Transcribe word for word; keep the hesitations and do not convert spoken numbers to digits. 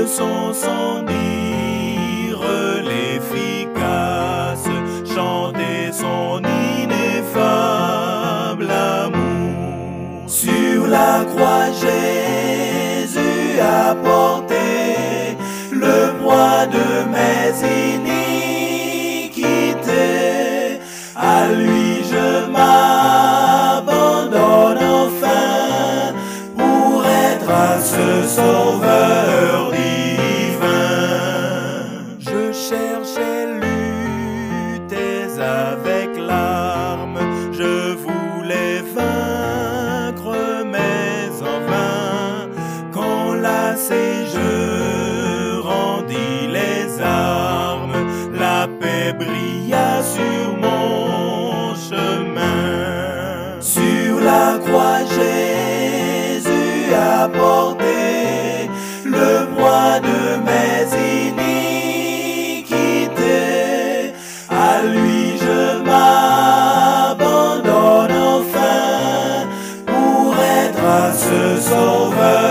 leçon sans dire l'efficace, chanter son ineffable amour. Sur la croix, Jésus a porté le poids de mes iniquités. À lui je m'abandonne enfin pour être à ce sauveur divin. Je cherchais, luttais avec larmes, je voulais vaincre mais en vain. Quand lassé je rendis les armes, la paix brilla sur mon chemin. Sur la croix, Jésus a porté le poids de mes iniquités. À lui je m'abandonne enfin pour être à ce sauveur